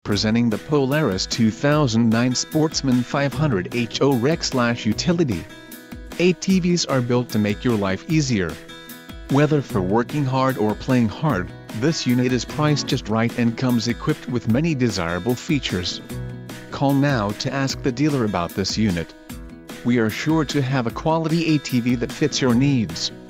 Presenting the Polaris 2009 Sportsman 500 HO Rec/Utility. ATVs are built to make your life easier. Whether for working hard or playing hard, this unit is priced just right and comes equipped with many desirable features. Call now to ask the dealer about this unit. We are sure to have a quality ATV that fits your needs.